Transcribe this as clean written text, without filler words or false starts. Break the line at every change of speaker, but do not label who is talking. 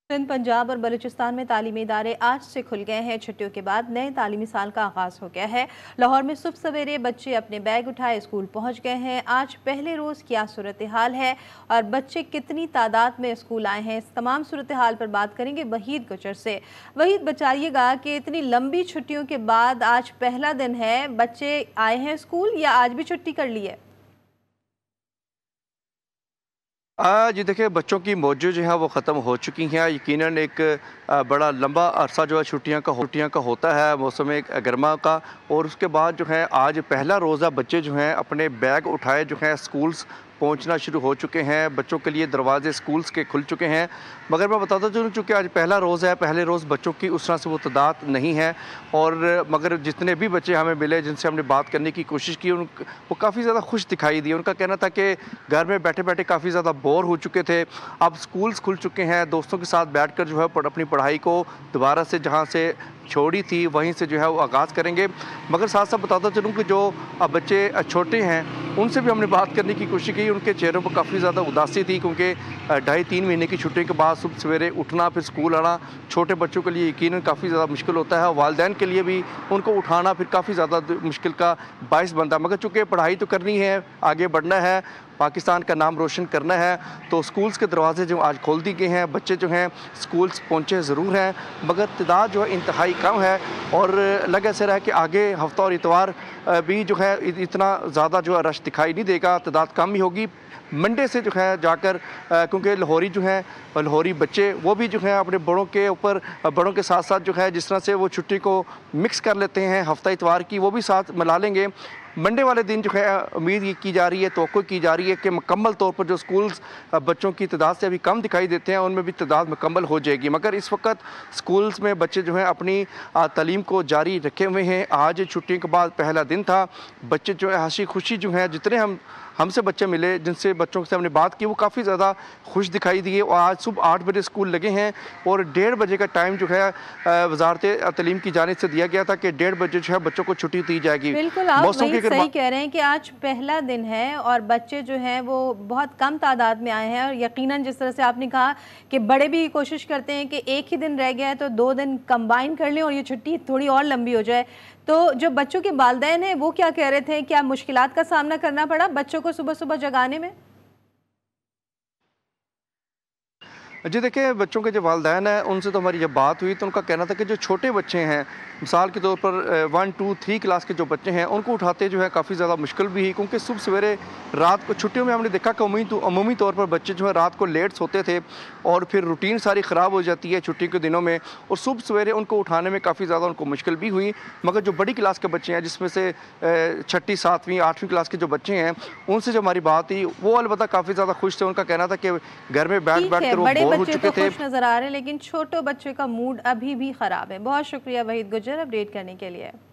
सिंध, पंजाब और बलूचिस्तान में तालीमी इदारे आज से खुल गए हैं। छुट्टियों के बाद नए तालीमी साल का आगाज हो गया है। लाहौर में सुबह सवेरे बच्चे अपने बैग उठाए स्कूल पहुंच गए हैं। आज पहले रोज क्या सूरत हाल है और बच्चे कितनी तादाद में स्कूल आए हैं, इस तमाम सूरत हाल पर बात करेंगे वहीद गुजर से। वहीद, बताइएगा कि इतनी लंबी छुट्टियों के बाद आज पहला दिन है, बच्चे आए हैं स्कूल या आज भी छुट्टी कर ली है?
जी देखिए, बच्चों की मौजूद जो है वो ख़त्म हो चुकी हैं। यकीनन एक बड़ा लंबा अरसा जो है छुट्टियां का होता है मौसम गर्मा का, और उसके बाद जो है आज पहला रोज़ा बच्चे जो हैं अपने बैग उठाए जो हैं स्कूल्स पहुंचना शुरू हो चुके हैं। बच्चों के लिए दरवाजे स्कूल्स के खुल चुके हैं। मगर मैं बताता चलूँ, चूँकि आज पहला रोज़ है, पहले रोज़ बच्चों की उस तरह से वो तादाद नहीं है, और मगर जितने भी बच्चे हमें मिले जिनसे हमने बात करने की कोशिश की वो काफ़ी ज़्यादा खुश दिखाई दिए। उनका कहना था कि घर में बैठे बैठे काफ़ी ज़्यादा बोर हो चुके थे, अब स्कूल्स खुल चुके हैं, दोस्तों के साथ बैठ कर जो है अपनी पढ़ाई को दोबारा से जहाँ से छोड़ी थी वहीं से जो है वो आगाज़ करेंगे। मगर साथ साथ बताता चलूँ कि जो बच्चे छोटे हैं उनसे भी हमने बात करने की कोशिश की। उनके चेहरों पर काफ़ी ज़्यादा उदासी थी, क्योंकि 2.5-3 महीने की छुट्टी के बाद सुबह सवेरे उठना फिर स्कूल आना छोटे बच्चों के लिए यकीनन काफ़ी ज़्यादा मुश्किल होता है। वालिदैन के लिए भी उनको उठाना फिर काफ़ी ज़्यादा मुश्किल का बायस बनता है। मगर चूँकि पढ़ाई तो करनी है, आगे बढ़ना है, पाकिस्तान का नाम रोशन करना है, तो स्कूल्स के दरवाजे जो आज खोल दिए गए हैं। बच्चे जो हैं स्कूल्स पहुँचे ज़रूर हैं, मगर तादाद जो है इंतहाई कम है, और लग ऐसे रहा है कि आगे हफ्ता और इतवार भी जो है इतना ज़्यादा जो है रश दिखाई नहीं देगा, तादाद कम ही होगी। मंडे से जो है जाकर, क्योंकि लाहौरी जो हैं लाहौरी बच्चे वो भी जो है अपने बड़ों के ऊपर, बड़ों के साथ साथ जो है जिस तरह से वो छुट्टी को मिक्स कर लेते हैं हफ्ता इतवार की, वो भी साथ मिला लेंगे। मंडे वाले दिन जो है उम्मीद ये की जा रही है, तवक्को की जा रही है कि मुकम्मल तौर पर जो स्कूल्स बच्चों की तादाद से अभी कम दिखाई देते हैं उनमें भी तादाद मुकम्मल हो जाएगी। मगर इस वक्त स्कूल्स में बच्चे जो हैं अपनी तालीम को जारी रखे हुए हैं। आज छुट्टियों के बाद पहला दिन था। बच्चे जो है हंसी खुशी जो है, जितने हमसे बच्चे मिले जिनसे बच्चों से हमने बात की, वो काफ़ी ज़्यादा खुश दिखाई दिए। और आज सुबह 8 बजे स्कूल लगे हैं, और 1:30 बजे का टाइम जो है वजारत तालीम की जानिब से दिया गया था कि 1:30 बजे जो है बच्चों को छुट्टी दी जाएगी।
बिल्कुल, आप वही सही कह रहे हैं कि आज पहला दिन है और बच्चे जो हैं वो बहुत कम तादाद में आए हैं। और यकीनन जिस तरह से आपने कहा कि बड़े भी कोशिश करते हैं कि एक ही दिन रह गया है तो 2 दिन कंबाइन कर लें और ये छुट्टी थोड़ी और लंबी हो जाए। तो जो बच्चों के वालिदैन हैं वो क्या कह रहे थे, क्या मुश्किलात का सामना करना पड़ा बच्चों को सुबह सुबह जगाने में?
जी देखिए, बच्चों के जो वालिदैन हैं उनसे तो हमारी जब बात हुई तो उनका कहना था कि जो छोटे बच्चे हैं, मिसाल के तौर पर 1, 2, 3 क्लास के जो बच्चे हैं उनको उठाते जो है काफ़ी ज़्यादा मुश्किल भी है, क्योंकि सुबह सवेरे रात को छुट्टियों में हमने देखा कि अमूमी तौर पर बच्चे जो है रात को लेट सोते थे, और फिर रूटीन सारी ख़राब हो जाती है छुट्टी के दिनों में, और सुबह सवेरे उनको उठाने में काफ़ी ज़्यादा उनको मुश्किल भी हुई। मगर जो बड़ी क्लास के बच्चे हैं, जिसमें से 6ठी, 7वीं, 8वीं क्लास के जो बच्चे हैं, उनसे जो हमारी बात हुई वो अलबत्ता काफ़ी ज़्यादा खुश थे। उनका कहना था कि घर में बैठ कर वो बोर हो चुके थे।
खुश नजर आ रहे हैं, लेकिन छोटे बच्चे का मूड अभी भी खराब है। बहुत शुक्रिया वहीद गुजर अपडेट करने के लिए।